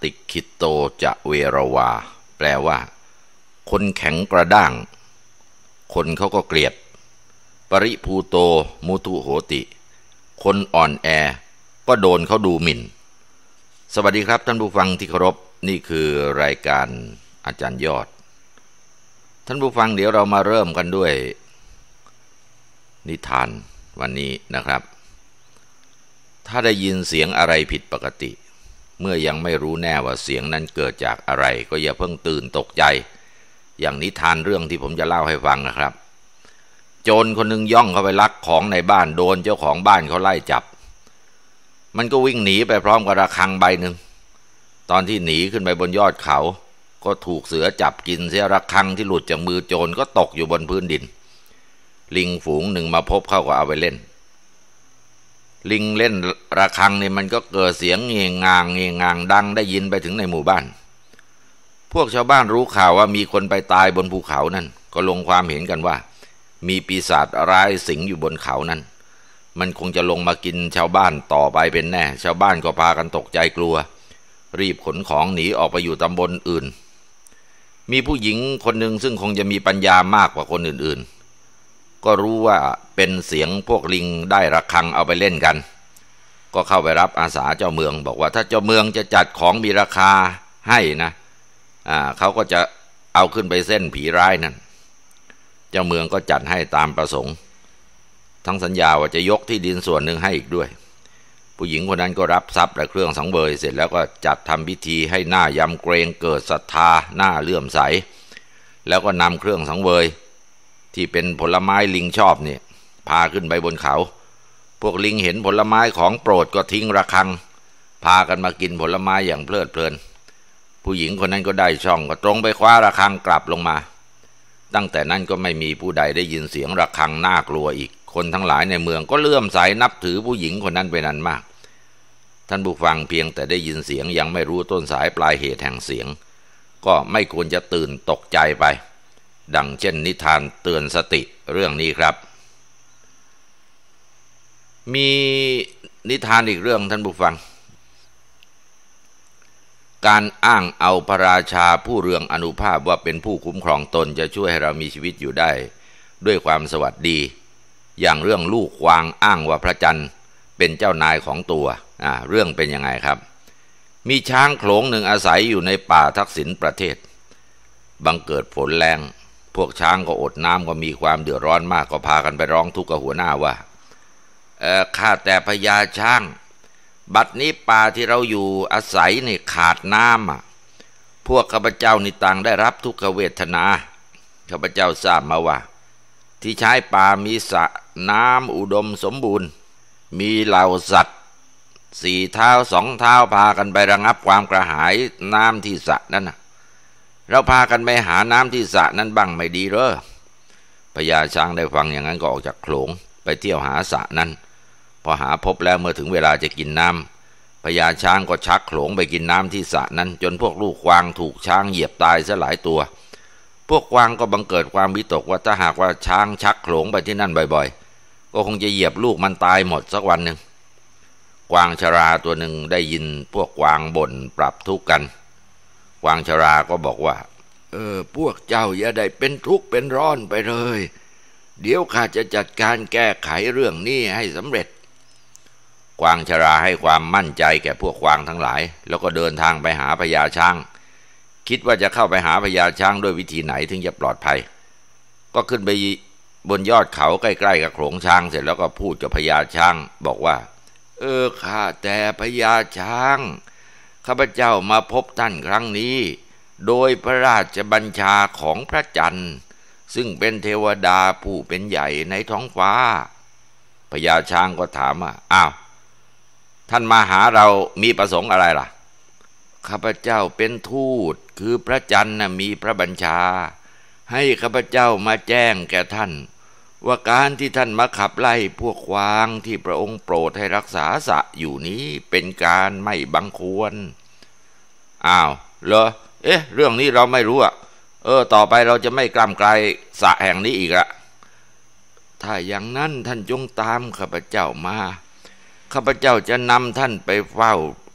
ติคิตโตจะเวรวาแปลว่าคนแข็งกระด้างคนเขาก็เกลียดปริภูโตมุทุโหติคนอ่อนแอก็โดนเขาดูหมิ่นสวัสดีครับท่านผู้ฟังที่เคารพนี่คือรายการอาจารย์ยอดท่านผู้ฟังเดี๋ยวเรามาเริ่มกันด้วยนิทานวันนี้นะครับถ้าได้ยินเสียงอะไรผิดปกติเมื่อยังไม่รู้แน่ว่าเสียงนั้นเกิดจากอะไรก็อย่าเพิ่งตื่นตกใจอย่างนิทานเรื่องที่ผมจะเล่าให้ฟังนะครับโจรคนหนึ่งย่องเข้าไปลักของในบ้านโดนเจ้าของบ้านเขาไล่จับมันก็วิ่งหนีไปพร้อมกับระฆังใบหนึ่งตอนที่หนีขึ้นไปบนยอดเขาก็ถูกเสือจับกินเสียระฆังที่หลุดจากมือโจรก็ตกอยู่บนพื้นดินลิงฝูงหนึ่งมาพบเข้าก็เอาไปเล่นลิงเล่นระฆังนี่มันก็เกิดเสียงเงงงางดังได้ยินไปถึงในหมู่บ้านพวกชาวบ้านรู้ข่าวว่ามีคนไปตายบนภูเขานั่นก็ลงความเห็นกันว่ามีปีศาจร้ายสิงอยู่บนเขานั้นมันคงจะลงมากินชาวบ้านต่อไปเป็นแน่ชาวบ้านก็พากันตกใจกลัวรีบขนของหนีออกไปอยู่ตำบลอื่นมีผู้หญิงคนหนึ่งซึ่งคงจะมีปัญญามากกว่าคนอื่นๆก็รู้ว่าเป็นเสียงพวกลิงได้ระฆังเอาไปเล่นกันก็เข้าไปรับอาสาเจ้าเมืองบอกว่าถ้าเจ้าเมืองจะจัดของมีราคาให้นะเขาก็จะเอาขึ้นไปเส้นผีร้ายนั่นเจ้าเมืองก็จัดให้ตามประสงค์ทั้งสัญญาว่าจะยกที่ดินส่วนหนึ่งให้อีกด้วยผู้หญิงคนนั้นก็รับทรัพย์และเครื่องสังเวยเสร็จแล้วก็จัดทำพิธีให้หน้ายำเกรงเกิดศรัทธาหน้าเลื่อมใสแล้วก็นำเครื่องสังเวยที่เป็นผลไม้ลิงชอบเนี่ยพาขึ้นไปบนเขาพวกลิงเห็นผลไม้ของโปรดก็ทิ้งระฆังพากันมากินผลไม้อย่างเพลิดเพลินผู้หญิงคนนั้นก็ได้ช่องก็ตรงไปคว้าระฆังกลับลงมาตั้งแต่นั้นก็ไม่มีผู้ใดได้ยินเสียงระฆังน่ากลัวอีกคนทั้งหลายในเมืองก็เลื่อมใสนับถือผู้หญิงคนนั้นเป็นอันมากท่านผู้ฟังเพียงแต่ได้ยินเสียงยังไม่รู้ต้นสายปลายเหตุแห่งเสียงก็ไม่ควรจะตื่นตกใจไปดังเช่นนิทานเตือนสติเรื่องนี้ครับมีนิทานอีกเรื่องท่านผู้ฟังการอ้างเอาพระราชาผู้เรืองอานุภาพว่าเป็นผู้คุ้มครองตนจะช่วยให้เรามีชีวิตอยู่ได้ด้วยความสวัสดีอย่างเรื่องลูกควางอ้างว่าพระจันทร์เป็นเจ้านายของตัวเรื่องเป็นยังไงครับมีช้างโขลงหนึ่งอาศัยอยู่ในป่าทักษิณประเทศบังเกิดฝนแรงพวกช้างก็อดน้ำก็มีความเดือดร้อนมากก็พากันไปร้องทุกข์กับหัวหน้าว่าข้าแต่พญาช้างบัดนี้ป่าที่เราอยู่อาศัยนี่ขาดน้ำพวกข้าพเจ้านี่ต่างได้รับทุกขเวทนาข้าพเจ้าทราบมาว่าที่ใช้ป่ามีสระน้ำอุดมสมบูรณ์มีเหล่าสัตว์สี่เท้าสองเท้าพากันไประงับความกระหายน้ำที่สระนั้นเราพากันไปหาน้ำที่สระนั้นบ้างไม่ดีเหรอพญาช้างได้ฟังอย่างนั้นก็ออกจากโขลงไปเที่ยวหาสระนั้นพอหาพบแล้วเมื่อถึงเวลาจะกินน้ำพญาช้างก็ชักโขลงไปกินน้ำที่สระนั้นจนพวกลูกกวางถูกช้างเหยียบตายซะหลายตัวพวกกวางก็บังเกิดความวิตกว่าถ้าหากว่าช้างชักโขลงไปที่นั่นบ่อยๆก็คงจะเหยียบลูกมันตายหมดสักวันหนึ่งกวางชราตัวหนึ่งได้ยินพวกกวางบ่นปรับทุกข์กันกวางชราก็บอกว่าพวกเจ้าอย่าได้เป็นทุกข์เป็นร้อนไปเลยเดี๋ยวข้าจะจัดการแก้ไขเรื่องนี้ให้สำเร็จกวางชราให้ความมั่นใจแก่พวกกวางทั้งหลายแล้วก็เดินทางไปหาพญาช้างคิดว่าจะเข้าไปหาพญาช้างด้วยวิธีไหนถึงจะปลอดภัยก็ขึ้นไปบนยอดเขาใกล้ๆกับโขลงช้างเสร็จแล้วก็พูดกับพญาช้างบอกว่าข้าแต่พญาช้างข้าพเจ้ามาพบท่านครั้งนี้โดยพระราชบัญชาของพระจันทร์ซึ่งเป็นเทวดาผู้เป็นใหญ่ในท้องฟ้าพญาช้างก็ถามว่าอ้าวท่านมาหาเรามีประสงค์อะไรล่ะข้าพเจ้าเป็นทูตคือพระจันทร์มีพระบัญชาให้ข้าพเจ้ามาแจ้งแก่ท่านว่าการที่ท่านมาขับไล่พวกกวางที่พระองค์โปรดให้รักษาสระอยู่นี้เป็นการไม่บังควรอ้าวเหรอเรื่องนี้เราไม่รู้ต่อไปเราจะไม่กล้ำไกลสระแห่งนี้อีกละถ้าอย่างนั้นท่านจงตามข้าพเจ้ามาข้าพเจ้าจะนำท่านไปเฝ้า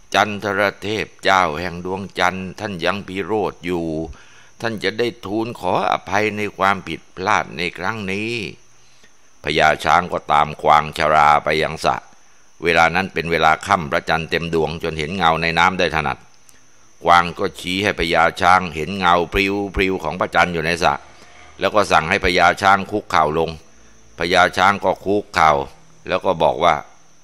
จันทรเทพเจ้าแห่งดวงจันทร์ท่านยังพิโรธอยู่ท่านจะได้ทูลขออภัยในความผิดพลาดในครั้งนี้พญาช้างก็ตามกวางชราไปยังสระเวลานั้นเป็นเวลาค่ำพระจันทร์เต็มดวงจนเห็นเงาในน้ำได้ถนัดกวางก็ชี้ให้พญาช้างเห็นเงาพริ้วของพระจันทร์อยู่ในสระแล้วก็สั่งให้พญาช้างคุกเข่าลงพญาช้างก็คุกเข่าแล้วก็บอกว่า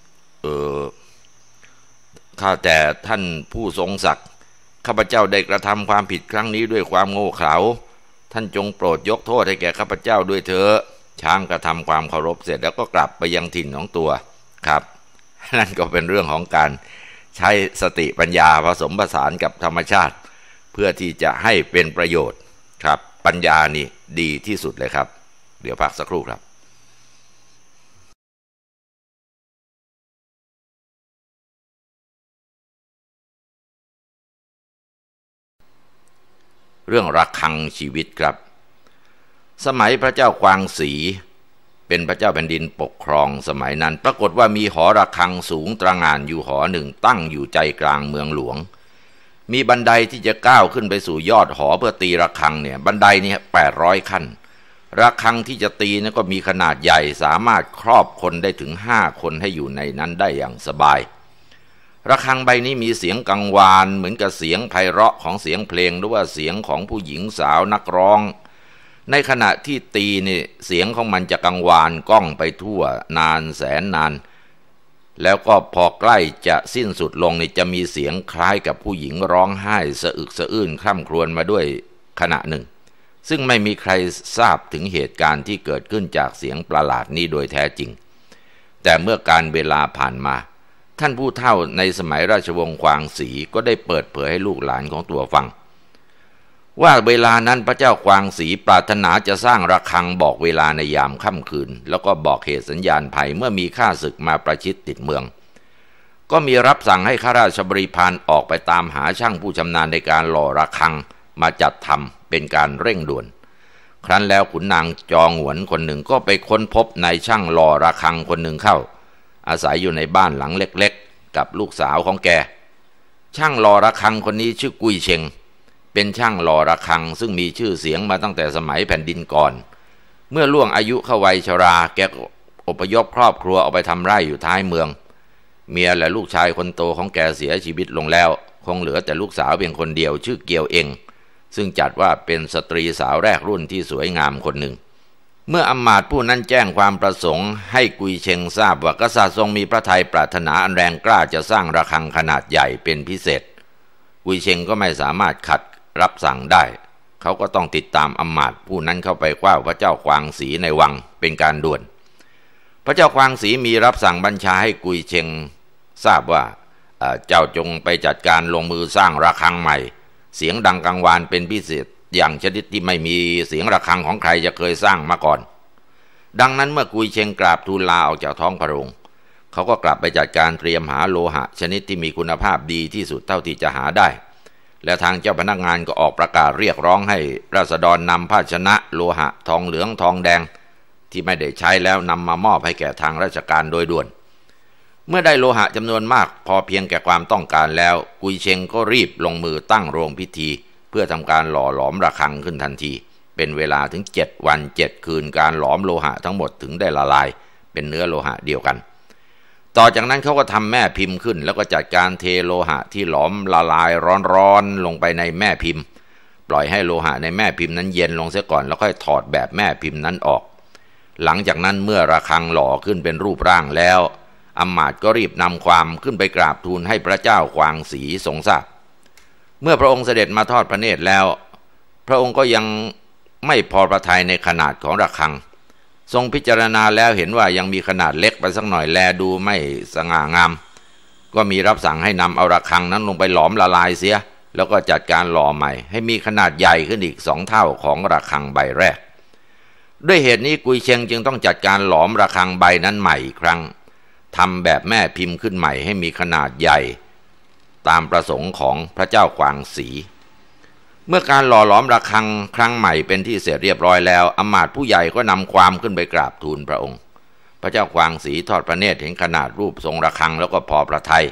ข้าแต่ท่านผู้ทรงศักดิ์ข้าพเจ้าได้กระทำความผิดครั้งนี้ด้วยความโง่เขลาท่านจงโปรดยกโทษให้แก่ข้าพเจ้าด้วยเถอะช้างกระทำความเคารพเสร็จแล้วก็กลับไปยังถิ่นของตัวครับนั่นก็เป็นเรื่องของการใช้สติปัญญาผสมผสานกับธรรมชาติเพื่อที่จะให้เป็นประโยชน์ครับปัญญานี่ดีที่สุดเลยครับเดี๋ยวพักสักครู่ครับเรื่องระฆังชีวิตครับสมัยพระเจ้ากวางสีเป็นพระเจ้าแผ่นดินปกครองสมัยนั้นปรากฏว่ามีหอระฆังสูงตระหง่านอยู่หอหนึ่งตั้งอยู่ใจกลางเมืองหลวงมีบันไดที่จะก้าวขึ้นไปสู่ยอดหอเพื่อตีระฆังเนี่ยบันไดนี่800 ขั้นระฆังที่จะตีนั้นก็มีขนาดใหญ่สามารถครอบคนได้ถึง5 คนให้อยู่ในนั้นได้อย่างสบายระฆังใบนี้มีเสียงกังวานเหมือนกับเสียงไพเราะของเสียงเพลงหรือว่าเสียงของผู้หญิงสาวนักร้องในขณะที่ตีนี่เสียงของมันจะกังวานก้องไปทั่วนานแสนนานแล้วก็พอใกล้จะสิ้นสุดลงนี่จะมีเสียงคล้ายกับผู้หญิงร้องไห้สะอึกสะอื้นคร่ำครวญมาด้วยขณะหนึ่งซึ่งไม่มีใครทราบถึงเหตุการณ์ที่เกิดขึ้นจากเสียงประหลาดนี้โดยแท้จริงแต่เมื่อการเวลาผ่านมาท่านผู้เฒ่าในสมัยราชวงศ์กวางสีก็ได้เปิดเผยให้ลูกหลานของตัวฟังว่าเวลานั้นพระเจ้ากวางสีปรารถนาจะสร้างระฆังบอกเวลาในยามค่ำคืนแล้วก็บอกเหตุสัญญาณภัยเมื่อมีข้าศึกมาประชิดติดเมืองก็มีรับสั่งให้ข้าราชบริพารออกไปตามหาช่างผู้ชำนาญในการหล่อระฆังมาจัดทำเป็นการเร่งด่วนครั้นแล้วขุนนางจองหวนคนหนึ่งก็ไปค้นพบนายช่างหล่อระฆังคนหนึ่งเข้าอาศัยอยู่ในบ้านหลังเล็กๆกับลูกสาวของแกช่างหล่อระฆังคนนี้ชื่อกุยเชงเป็นช่างหล่อระฆังซึ่งมีชื่อเสียงมาตั้งแต่สมัยแผ่นดินก่อนเมื่อล่วงอายุเข้าวัยชราแกอพยพครอบครัวออกไปทำไร่อยู่ท้ายเมืองเมียและลูกชายคนโตของแกเสียชีวิตลงแล้วคงเหลือแต่ลูกสาวเพียงคนเดียวชื่อเกียวเองซึ่งจัดว่าเป็นสตรีสาวแรกรุ่นที่สวยงามคนหนึ่งเมื่ออำมาตย์ผู้นั้นแจ้งความประสงค์ให้กุยเชงทราบว่ากษัตริย์ทรงมีพระทัยปรารถนาอันแรงกล้าจะสร้างระฆังขนาดใหญ่เป็นพิเศษกุยเชงก็ไม่สามารถขัดรับสั่งได้เขาก็ต้องติดตามอำมาตย์ผู้นั้นเข้าไปคว้าพระเจ้ากวางสีในวังเป็นการด่วนพระเจ้ากวางสีมีรับสั่งบัญชาให้กุยเชงทราบว่าเจ้าจงไปจัดการลงมือสร้างระฆังใหม่เสียงดังกังวานเป็นพิเศษอย่างชนิดที่ไม่มีเสียงระฆังของใครจะเคยสร้างมาก่อนดังนั้นเมื่อกุยเชงกราบทูลลาออกจากท้องพระโรงเขาก็กลับไปจัดการเตรียมหาโลหะชนิดที่มีคุณภาพดีที่สุดเท่าที่จะหาได้และทางเจ้าพนักงานก็ออกประกาศเรียกร้องให้ราษฎรนำภาชนะโลหะทองเหลืองทองแดงที่ไม่ได้ใช้แล้วนำมามอบให้แก่ทางราชการโดยด่วนเมื่อได้โลหะจำนวนมากพอเพียงแก่ความต้องการแล้วกุยเชงก็รีบลงมือตั้งโรงพิธีเพื่อทำการหล่อหลอมระฆังขึ้นทันทีเป็นเวลาถึง7 วัน 7 คืนการหลอมโลหะทั้งหมดถึงได้ละลายเป็นเนื้อโลหะเดียวกันต่อจากนั้นเขาก็ทำแม่พิมพ์ขึ้นแล้วก็จัดการเทโลหะที่หลอมละลายร้อนๆลงไปในแม่พิมพ์ปล่อยให้โลหะในแม่พิมพ์นั้นเย็นลงเสียก่อนแล้วค่อยถอดแบบแม่พิมพ์นั้นออกหลังจากนั้นเมื่อระฆังหล่อขึ้นเป็นรูปร่างแล้วอำมาตย์ก็รีบนำความขึ้นไปกราบทูลให้พระเจ้ากวางสีทรงทราบเมื่อพระองค์เสด็จมาทอดพระเนตรแล้วพระองค์ก็ยังไม่พอพระทัยในขนาดของระฆังทรงพิจารณาแล้วเห็นว่ายังมีขนาดเล็กไปสักหน่อยแลดูไม่สง่างามก็มีรับสั่งให้นำเอาระฆังนั้นลงไปหลอมละลายเสียแล้วก็จัดการหล่อใหม่ให้มีขนาดใหญ่ขึ้นอีก2 เท่าของระฆังใบแรกด้วยเหตุนี้กุยเชงจึงต้องจัดการหลอมระฆังใบนั้นใหม่อีกครั้งทำแบบแม่พิมพ์ขึ้นใหม่ให้มีขนาดใหญ่ตามประสงค์ของพระเจ้ากวางสีเมื่อการหล่อหลอมระฆังครั้งใหม่เป็นที่เสร็จเรียบร้อยแล้วอำมาตย์ผู้ใหญ่ก็นำความขึ้นไปกราบทูลพระองค์พระเจ้ากวางสีทอดพระเนตรเห็นขนาดรูปทรงระฆังแล้วก็พอพระทัย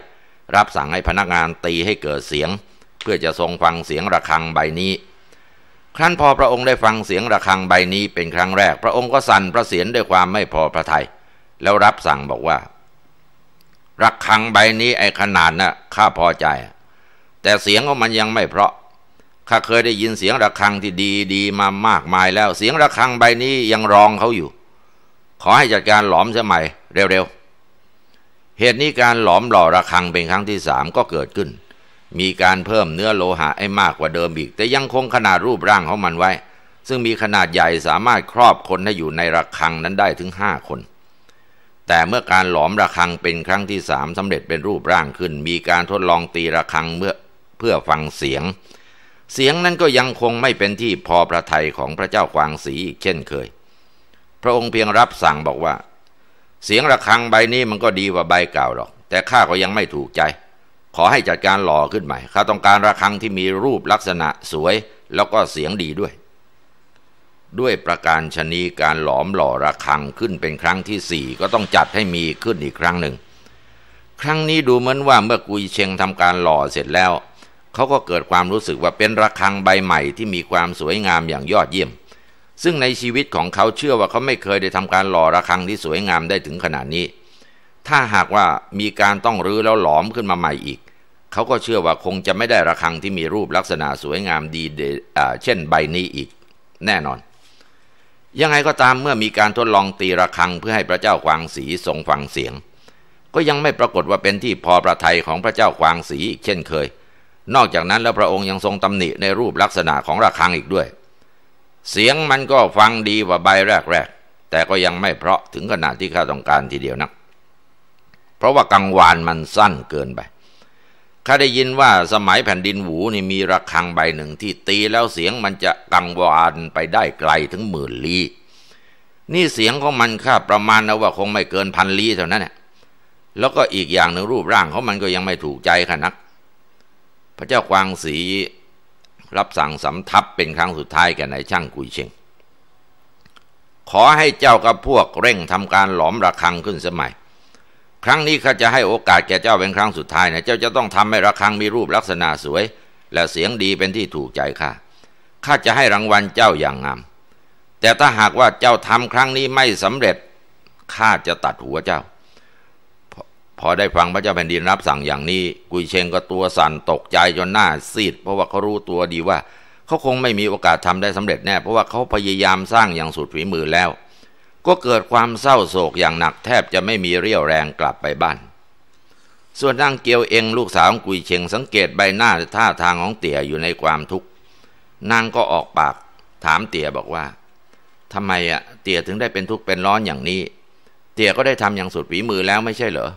รับสั่งให้พนักงานตีให้เกิดเสียงเพื่อจะทรงฟังเสียงระฆังใบนี้ครั้นพอพระองค์ได้ฟังเสียงระฆังใบนี้เป็นครั้งแรกพระองค์ก็สั่นพระเศียรด้วยความไม่พอพระทัยแล้วรับสั่งบอกว่าระฆังใบนี้ไอ้ขนาดน่ะข้าพอใจแต่เสียงของมันยังไม่เพราะข้าเคยได้ยินเสียงระฆังที่ดีมามากมายแล้วเสียงระฆังใบนี้ยังรองเขาอยู่ขอให้จัดการหลอมเสียใหม่เร็วๆเหตุนี้การหลอมหล่อระฆังเป็นครั้งที่3ก็เกิดขึ้นมีการเพิ่มเนื้อโลหะให้มากกว่าเดิมอีกแต่ยังคงขนาดรูปร่างของมันไว้ซึ่งมีขนาดใหญ่สามารถครอบคนให้อยู่ในระฆังนั้นได้ถึง5 คนแต่เมื่อการหลอมระฆังเป็นครั้งที่3สำเร็จเป็นรูปร่างขึ้นมีการทดลองตีระฆังเพื่อฟังเสียงนั้นก็ยังคงไม่เป็นที่พอพระทัยของพระเจ้ากวางสีอีกเช่นเคยพระองค์เพียงรับสั่งบอกว่าเสียงระฆังใบนี้มันก็ดีกว่าใบเก่าหรอกแต่ข้าก็ยังไม่ถูกใจขอให้จัดการหล่อขึ้นใหม่ข้าต้องการระฆังที่มีรูปลักษณะสวยแล้วก็เสียงดีด้วยประการชนีการหลอมหล่อระฆังขึ้นเป็นครั้งที่4ก็ต้องจัดให้มีขึ้นอีกครั้งหนึ่งครั้งนี้ดูเหมือนว่าเมื่อกุยเชงทำการหล่อเสร็จแล้วเขาก็เกิดความรู้สึกว่าเป็นระฆังใบใหม่ที่มีความสวยงามอย่างยอดเยี่ยมซึ่งในชีวิตของเขาเชื่อว่าเขาไม่เคยได้ทำการหล่อระฆังที่สวยงามได้ถึงขนาดนี้ถ้าหากว่ามีการต้องรื้อแล้วหลอมขึ้นมาใหม่อีกเขาก็เชื่อว่าคงจะไม่ได้ระฆังที่มีรูปลักษณะสวยงามดีเช่นใบนี้อีกแน่นอนยังไงก็ตามเมื่อมีการทดลองตีระฆังเพื่อให้พระเจ้ากวางสีทรงฟังเสียงก็ยังไม่ปรากฏว่าเป็นที่พอพระทัยของพระเจ้ากวางสีอีกเช่นเคยนอกจากนั้นแล้วพระองค์ยังทรงตำหนิในรูปลักษณะของระฆังอีกด้วยเสียงมันก็ฟังดีกว่าใบแรกแต่ก็ยังไม่เพราะถึงขนาดที่ข้าต้องการทีเดียวนักเพราะว่ากังวานมันสั้นเกินไปข้าได้ยินว่าสมัยแผ่นดินหูนี่มีระฆังใบหนึ่งที่ตีแล้วเสียงมันจะกังวานไปได้ไกลถึง10,000 ลี้นี่เสียงของมันข้าประมาณนะว่าคงไม่เกิน1,000 ลี้เท่านั้นแหละแล้วก็อีกอย่างหนึ่งรูปร่างของมันก็ยังไม่ถูกใจข้านักพระเจ้ากวางสีรับสั่งสำทับเป็นครั้งสุดท้ายแก่นายช่างกุยเชงขอให้เจ้ากับพวกเร่งทำการหลอมระฆังขึ้นสมัยครั้งนี้ข้าจะให้โอกาสแก่เจ้าเป็นครั้งสุดท้ายนะเจ้าจะต้องทำให้ระฆังมีรูปลักษณะสวยและเสียงดีเป็นที่ถูกใจข้าจะให้รางวัลเจ้าอย่างงามแต่ถ้าหากว่าเจ้าทำครั้งนี้ไม่สำเร็จข้าจะตัดหัวเจ้าพอได้ฟังพระเจ้าแผ่นดินรับสั่งอย่างนี้กุยเชงก็ตัวสั่นตกใจจนหน้าซีดเพราะว่าเขารู้ตัวดีว่าเขาคงไม่มีโอกาสทำได้สำเร็จแน่เพราะว่าเขาพยายามสร้างอย่างสุดฝีมือแล้วก็เกิดความเศร้าโศกอย่างหนักแทบจะไม่มีเรี่ยวแรงกลับไปบ้านส่วนนางเกียวเองลูกสาวของกุยเชงสังเกตใบหน้าท่าทางของเตี่ยอยู่ในความทุกข์นางก็ออกปากถามเตี่ยบอกว่าทำไมเตี่ยถึงได้เป็นทุกข์เป็นร้อนอย่างนี้เตี่ยก็ได้ทำอย่างสุดฝีมือแล้วไม่ใช่เหรอ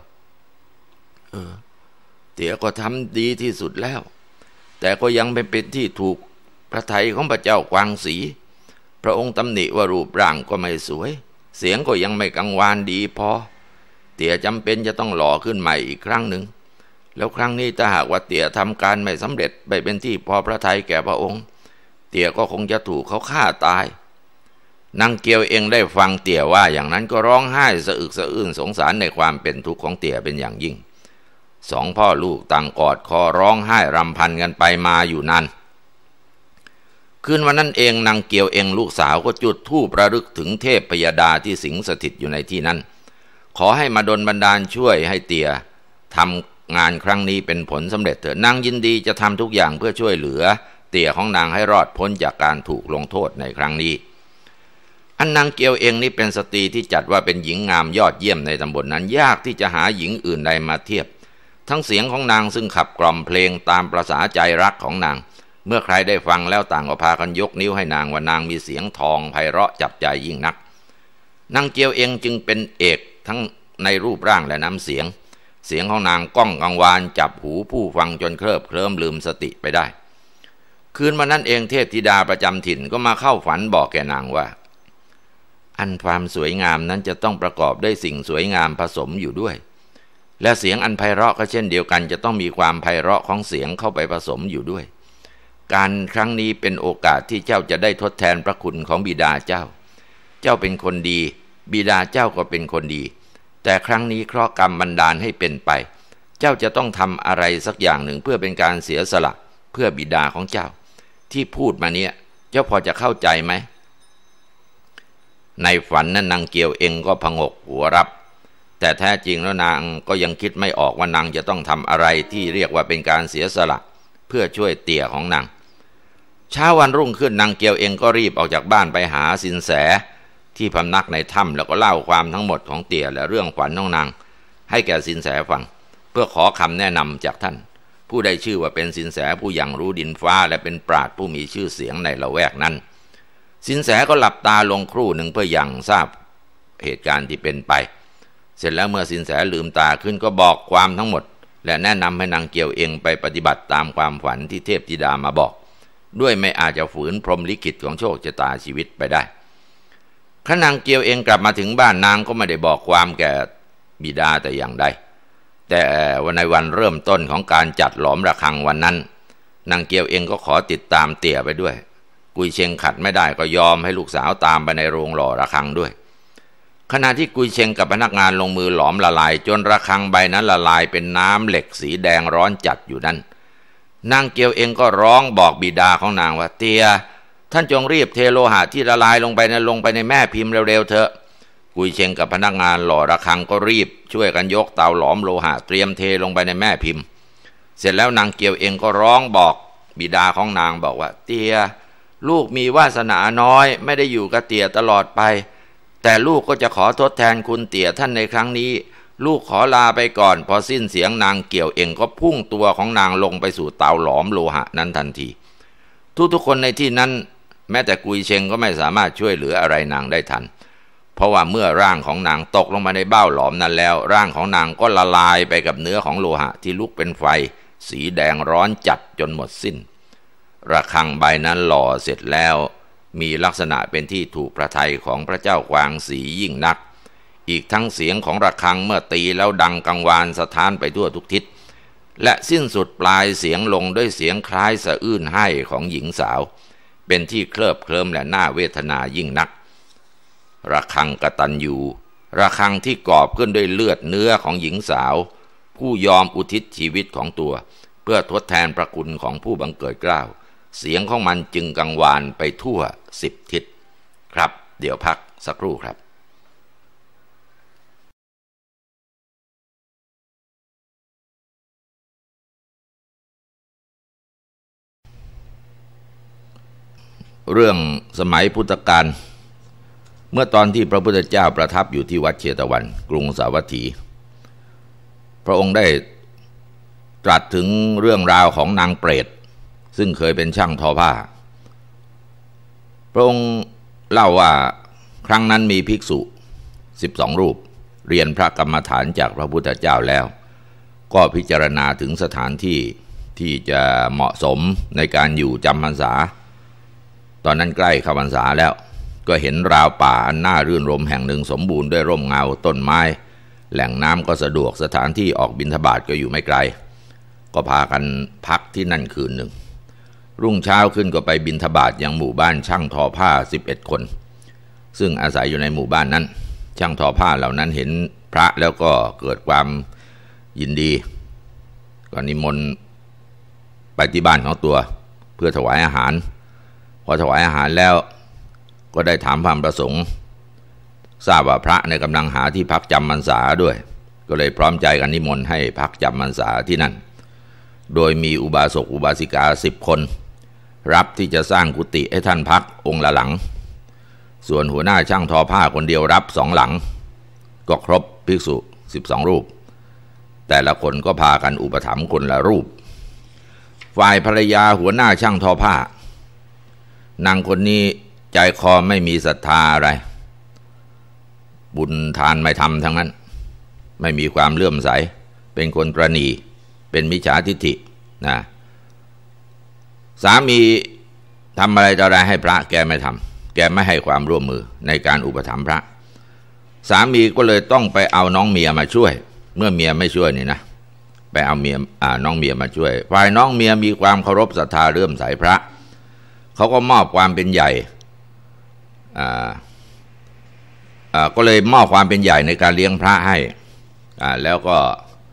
เตี่ยก็ทำดีที่สุดแล้วแต่ก็ยังไม่เป็นที่ถูกพระทัยของพระเจ้ากวางสีพระองค์ตำหนิว่ารูปร่างก็ไม่สวยเสียงก็ยังไม่กังวานดีพอเตี่ยจำเป็นจะต้องหล่อขึ้นใหม่อีกครั้งหนึ่งแล้วครั้งนี้ถ้าหากว่าเตี่ยทำการไม่สำเร็จไม่เป็นที่พอพระทัยแก่พระองค์เตี่ยก็คงจะถูกเขาฆ่าตายนางเกียวเองได้ฟังเตี่ยว่าอย่างนั้นก็ร้องไห้สะอึกสะอื้นสงสารในความเป็นทุกข์ของเตี่ยเป็นอย่างยิ่ง2 พ่อลูกต่างกอดคอร้องไห้รำพันกันไปมาอยู่นานคืนวันนั้นเองนางเกียวเองลูกสาวก็จุดธูประลึกถึงเทพพยดาที่สิงสถิตอยู่ในที่นั้นขอให้มาดลบันดาลช่วยให้เตี่ยทำงานครั้งนี้เป็นผลสำเร็จเถิดนางยินดีจะทำทุกอย่างเพื่อช่วยเหลือเตี่ยของนางให้รอดพ้นจากการถูกลงโทษในครั้งนี้อันนางเกียวเองนี่เป็นสตรีที่จัดว่าเป็นหญิงงามยอดเยี่ยมในตำบลนั้นยากที่จะหาหญิงอื่นใดมาเทียบทั้งเสียงของนางซึ่งขับกล่อมเพลงตามประสาใจรักของนางเมื่อใครได้ฟังแล้วต่างก็พากันยกนิ้วให้นางว่านางมีเสียงทองไพเราะจับใจยิ่งนักนางเกียวเองจึงเป็นเอกทั้งในรูปร่างและน้ำเสียงของนางก้องกังวานจับหูผู้ฟังจนเคลิบเคลิ้มลืมสติไปได้คืนวันนั้นเองเทพธิดาประจำถิ่นก็มาเข้าฝันบอกแก่นางว่าอันความสวยงามนั้นจะต้องประกอบด้วยสิ่งสวยงามผสมอยู่ด้วยและเสียงอันไพเราะก็เช่นเดียวกันจะต้องมีความไพเราะของเสียงเข้าไปผสมอยู่ด้วยการครั้งนี้เป็นโอกาสที่เจ้าจะได้ทดแทนพระคุณของบิดาเจ้าเป็นคนดีบิดาเจ้าก็เป็นคนดีแต่ครั้งนี้เคราะห์กรรมบันดาลให้เป็นไปเจ้าจะต้องทำอะไรสักอย่างหนึ่งเพื่อเป็นการเสียสละเพื่อบิดาของเจ้าที่พูดมาเนี่ยเจ้าพอจะเข้าใจไหมในฝันนั้นนางเกียวเองก็ผงกหัวรับแต่แท้จริงแล้วนางก็ยังคิดไม่ออกว่านางจะต้องทำอะไรที่เรียกว่าเป็นการเสียสละเพื่อช่วยเตี่ยของนางเช้าวันรุ่งขึ้นนางเกียวเองก็รีบออกจากบ้านไปหาสินแสที่พำนักในถ้ำแล้วก็เล่าความทั้งหมดของเตี่ยและเรื่องฝันของนางให้แก่สินแสฟังเพื่อขอคำแนะนำจากท่านผู้ได้ชื่อว่าเป็นสินแสผู้อย่างรู้ดินฟ้าและเป็นปราชญ์ผู้มีชื่อเสียงในละแวกนั้นสินแสก็หลับตาลงครู่หนึ่งเพื่อยังทราบเหตุการณ์ที่เป็นไปเสร็จแล้วเมื่อสินแสลืมตาขึ้นก็บอกความทั้งหมดและแนะนำให้นางเกียวเองไปปฏิบัติตามความฝันที่เทพธิดามาบอกด้วยไม่อาจจะฝืนพรหมลิขิตของโชคชะตาชีวิตไปได้ขณะนางเกียวเองกลับมาถึงบ้านนางก็ไม่ได้บอกความแก่บิดาแต่อย่างใดแต่ในวันเริ่มต้นของการจัดหลอมระฆังวันนั้นนางเกียวเองก็ขอติดตามเตี่ยไปด้วยกุยเชงขัดไม่ได้ก็ยอมให้ลูกสาวตามไปในโรงหล่อระฆังด้วยขณะที่กุยเชงกับพนักงานลงมือหลอมละลายจนระฆังใบนั้นละลายเป็นน้ำเหล็กสีแดงร้อนจัดอยู่นั้นนางเกียวเองก็ร้องบอกบิดาของนางว่าเตี่ยท่านจงรีบเทโลหะที่ละลายลงไปในแม่พิมพ์เร็วๆเถอะกุยเชงกับพนักงานหล่อระฆังก็รีบช่วยกันยกเตาหลอมโลหะเตรียมเทลงไปในแม่พิมพ์เสร็จแล้วนางเกียวเองก็ร้องบอกบิดาของนางบอกว่าเตี่ยลูกมีวาสนาน้อยไม่ได้อยู่กับเตี่ยตลอดไปแต่ลูกก็จะขอทดแทนคุณเตี่ยท่านในครั้งนี้ลูกขอลาไปก่อนพอสิ้นเสียงนางเกี่ยวเองก็พุ่งตัวของนางลงไปสู่เตาหลอมโลหะนั้นทันทีทุกคนในที่นั้นแม้แต่กุยเชงก็ไม่สามารถช่วยเหลืออะไรนางได้ทันเพราะว่าเมื่อร่างของนางตกลงมาในเบ้าหลอมนั้นแล้วร่างของนางก็ละลายไปกับเนื้อของโลหะที่ลุกเป็นไฟสีแดงร้อนจัดจนหมดสิ้นระฆังใบนั้นหล่อเสร็จแล้วมีลักษณะเป็นที่ถูกพระทัยของพระเจ้ากวางสียิ่งนักอีกทั้งเสียงของระฆังเมื่อตีแล้วดังกังวานสะท้านไปทั่วทุกทิศและสิ้นสุดปลายเสียงลงด้วยเสียงคล้ายสะอื้นไห้ของหญิงสาวเป็นที่เคลิบเคลิ้มและน่าเวทนายิ่งนักระฆังกตัญญูระฆังที่กอบขึ้นด้วยเลือดเนื้อของหญิงสาวผู้ยอมอุทิศชีวิตของตัวเพื่อทดแทนพระคุณของผู้บังเกิดเกล้าเสียงของมันจึงกังวานไปทั่ว10 ทิศครับเดี๋ยวพักสักครู่ครับเรื่องสมัยพุทธกาลเมื่อตอนที่พระพุทธเจ้าประทับอยู่ที่วัดเชตวันกรุงสาวัตถีพระองค์ได้ตรัสถึงเรื่องราวของนางเปรตซึ่งเคยเป็นช่างทอผ้าพระองค์เล่าว่าครั้งนั้นมีภิกษุ12 รูปเรียนพระกรรมฐานจากพระพุทธเจ้าแล้วก็พิจารณาถึงสถานที่ที่จะเหมาะสมในการอยู่จำพรรษาตอนนั้นใกล้เข้าพรรษาแล้วก็เห็นราวป่าอันน่ารื่นรมแห่งหนึ่งสมบูรณ์ด้วยร่มเงาต้นไม้แหล่งน้ำก็สะดวกสถานที่ออกบิณฑบาตก็อยู่ไม่ไกลก็พากันพักที่นั่นคืนหนึ่งรุ่งเช้าขึ้นก็ไปบิณฑบาตยังหมู่บ้านช่างทอผ้า11 คนซึ่งอาศัยอยู่ในหมู่บ้านนั้นช่างทอผ้าเหล่านั้นเห็นพระแล้วก็เกิดความยินดีก็นิมนต์ไปที่บ้านของตัวเพื่อถวายอาหารพอถวายอาหารแล้วก็ได้ถามความประสงค์ทราบว่าพระในกำลังหาที่พักจำพรรษาด้วยก็เลยพร้อมใจกันนิมนต์ให้พักจำพรรษาที่นั่นโดยมีอุบาสกอุบาสิกา10 คนรับที่จะสร้างกุฏิให้ท่านพักองค์ละหลังส่วนหัวหน้าช่างทอผ้าคนเดียวรับ2 หลังก็ครบภิกษุ12 รูปแต่ละคนก็พากันอุปถัมภ์คนละรูปฝ่ายภรรยาหัวหน้าช่างทอผ้านางคนนี้ใจคอไม่มีศรัทธาอะไรบุญทานไม่ทำทั้งนั้นไม่มีความเลื่อมใสเป็นคนตระหนี่เป็นมิจฉาทิฏฐินะสามีทำอะไรต่ออะไรให้พระแกไม่ทำแกไม่ให้ความร่วมมือในการอุปถัมภ์พระสามีก็เลยต้องไปเอาน้องเมียมาช่วยเมื่อเมียไม่ช่วยนี่นะไปเอาเมียน้องเมียมาช่วยฝ่ายน้องเมียมีความเคารพศรัทธาเลื่อมใสพระเขาก็มอบความเป็นใหญ่ก็เลยมอบความเป็นใหญ่ในการเลี้ยงพระให้แล้วก็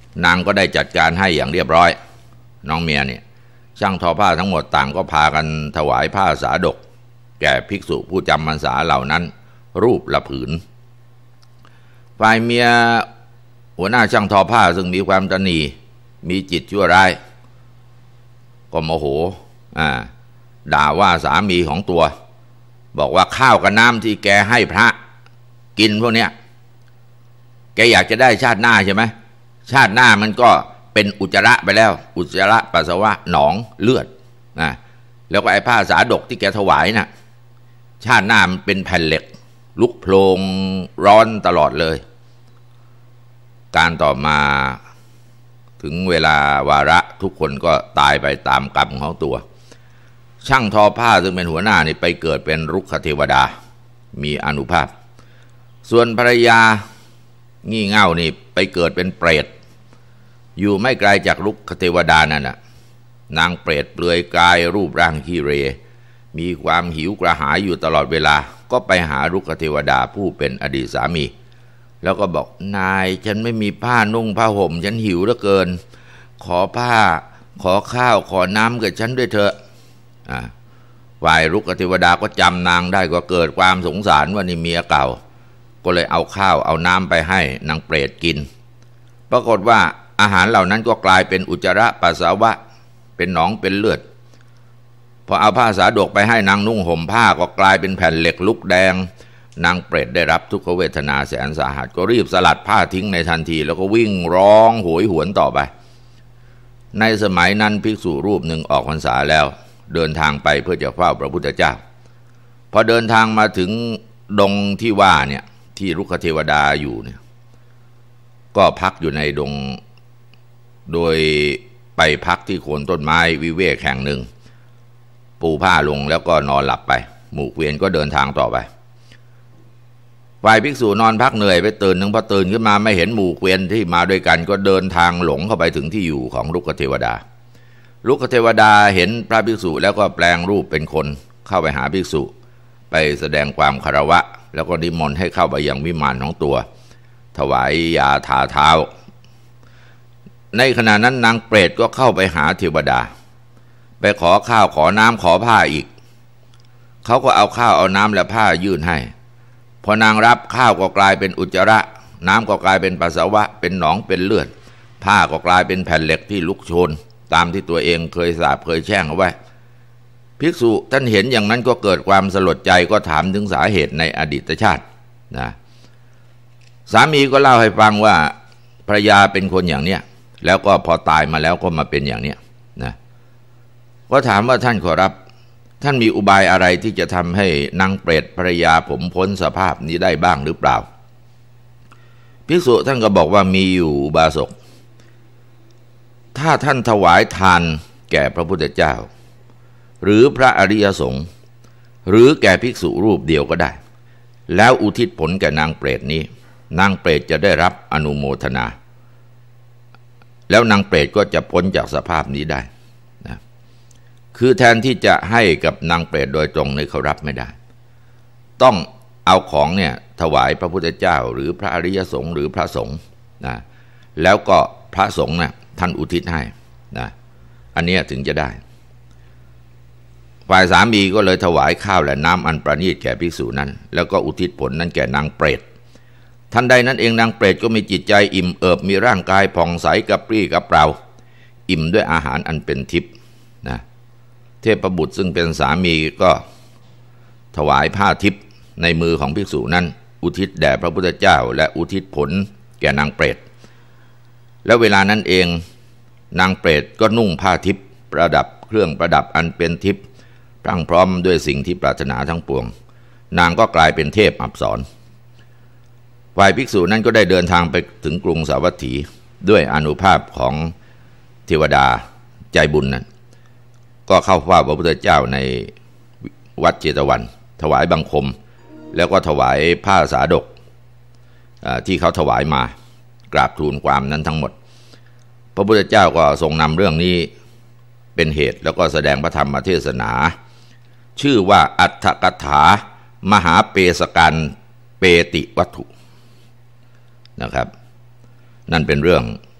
นางก็ได้จัดการให้อย่างเรียบร้อยน้องเมียเนี่ยช่างทอผ้าทั้งหมดต่างก็พากันถวายผ้าสาดกแก่ภิกษุผู้จำพรรษาเหล่านั้นรูปละผืนฝ่ายเมียหัวหน้าช่างทอผ้าซึ่งมีความตนีมีจิตชั่วร้ายก็โมโหด่าว่าสามีของตัวบอกว่าข้าวกับน้ำที่แกให้พระกินพวกเนี้ยแกอยากจะได้ชาติหน้าใช่ไหมชาติหน้ามันก็เป็นอุจจาระไปแล้วอุจจาระปัสสาวะหนองเลือดแล้วก็ไอ้ผ้าสาดกที่แกถวายน่ะชาติหน้ามันเป็นแผ่นเหล็กลุกโพลงร้อนตลอดเลยการต่อมาถึงเวลาวาระทุกคนก็ตายไปตามกรรมของตัวช่างทอผ้าซึ่งเป็นหัวหน้านี่ไปเกิดเป็นรุกขเทวดามีอานุภาพส่วนภรรยางี่เง่านี่ไปเกิดเป็นเปรตอยู่ไม่ไกลจากรุกขเทวดานั่นน่ะนางเปรตเปลือยกายรูปร่างขี้เรมีความหิวกระหายอยู่ตลอดเวลาก็ไปหารุกขเทวดาผู้เป็นอดีตสามีแล้วก็บอกนายฉันไม่มีผ้านุ่งผ้าห่มฉันหิวเหลือเกินขอผ้าขอข้าวขอน้ำกับฉันด้วยเถอะฝ่ายรุกขเทวดาก็จำนางได้ก็เกิดความสงสารว่านี่เมียเก่าก็เลยเอาข้าวเอาน้ำไปให้นางเปรตกินปรากฏว่าอาหารเหล่านั้นก็กลายเป็นอุจจาระปัสสาวะเป็นหนองเป็นเลือดพอเอาผ้าสาดกไปให้นางนุ่งห่มผ้าก็กลายเป็นแผ่นเหล็กลุกแดงนางเปรตได้รับทุกขเวทนาแสนสาหัสก็รีบสลัดผ้าทิ้งในทันทีแล้วก็วิ่งร้องโหยหวนต่อไปในสมัยนั้นภิกษุรูปหนึ่งออกพรรษาแล้วเดินทางไปเพื่อจะเฝ้าพระพุทธเจ้าพอเดินทางมาถึงดงที่ว่าเนี่ยที่รุกขเทวดาอยู่เนี่ยก็พักอยู่ในดงโดยไปพักที่โคนต้นไม้วิเวกแห่งหนึ่งปูผ้าลงแล้วก็นอนหลับไปหมู่เกวียนก็เดินทางต่อไปฝ่ายภิกษุนอนพักเหนื่อยไปตื่นนึงพอตื่นขึ้นมาไม่เห็นหมู่เกวียนที่มาด้วยกันก็เดินทางหลงเข้าไปถึงที่อยู่ของรุกขเทวดารุกขเทวดาเห็นพระภิกษุแล้วก็แปลงรูปเป็นคนเข้าไปหาภิกษุไปแสดงความคารวะแล้วก็นิมนต์ให้เข้าไปยังวิมานของตัวถวายยาทาเท้าในขณะนั้นนางเปรตก็เข้าไปหาเทวดาไปขอข้าวขอน้ำขอผ้าอีกเขาก็เอาข้าวเอาน้ำและผ้ายื่นให้พอนางรับข้าวก็กลายเป็นอุจจาระน้ำก็กลายเป็นปัสสาวะเป็นหนองเป็นเลือดผ้าก็กลายเป็นแผ่นเหล็กที่ลุกโชนตามที่ตัวเองเคยสาปเคยแช่งเอาไว้ภิกษุท่านเห็นอย่างนั้นก็เกิดความสลดใจก็ถามถึงสาเหตุในอดีตชาตินะสามีก็เล่าให้ฟังว่าภรรยาเป็นคนอย่างเนี้ยแล้วก็พอตายมาแล้วก็มาเป็นอย่างเนี้ยนะก็ถามว่าท่านขอรับท่านมีอุบายอะไรที่จะทำให้นางเปรตภรรยาผมพ้นสภาพนี้ได้บ้างหรือเปล่าภิกษุท่านก็บอกว่ามีอยู่อุบาสกถ้าท่านถวายทานแก่พระพุทธเจ้าหรือพระอริยสงฆ์หรือแก่ภิกษุรูปเดียวก็ได้แล้วอุทิศผลแก่นางเปรตนี้นางเปรตจะได้รับอนุโมทนาแล้วนางเปรตก็จะพ้นจากสภาพนี้ได้นะคือแทนที่จะให้กับนางเปรตโดยตรงเนี่ยเขารับไม่ได้ต้องเอาของเนี่ยถวายพระพุทธเจ้าหรือพระอริยสงฆ์หรือพระสงฆ์นะแล้วก็พระสงฆ์เนี่ยท่านอุทิศให้นะอันนี้ถึงจะได้ฝ่ายสามีก็เลยถวายข้าวและน้ำอันประณีตแก่ภิกษุนั้นแล้วก็อุทิศผลนั้นแก่นางเปรตทันใดนั้นเองนางเปรตก็มีจิตใจอิ่มเอิบมีร่างกายผ่องใสกระปรี้กระเปร่าอิ่มด้วยอาหารอันเป็นทิพย์นะเทพบุตรซึ่งเป็นสามีก็ถวายผ้าทิพย์ในมือของภิกษุนั้นอุทิศแด่พระพุทธเจ้าและอุทิศผลแก่นางเปรตแล้วเวลานั้นเองนางเปรตก็นุ่งผ้าทิพย์ประดับเครื่องประดับอันเป็นทิพย์พรั่งพร้อมด้วยสิ่งที่ปรารถนาทั้งปวงนางก็กลายเป็นเทพอัปสรฝ่ายภิกษุนั้นก็ได้เดินทางไปถึงกรุงสาวัตถีด้วยอานุภาพของเทวดาใจบุญนั้นก็เข้าเฝ้าพระพุทธเจ้าในวัดเจตวันถวายบังคมแล้วก็ถวายผ้าสาดกที่เขาถวายมากราบทูลความนั้นทั้งหมดพระพุทธเจ้าก็ทรงนำเรื่องนี้เป็นเหตุแล้วก็แสดงพระธรรมเทศนาชื่อว่าอัฏฐกถามหาเปสการเปติวัตถุนะครับนั่นเป็นเรื่อง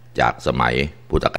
จากสมัยพุทธกาล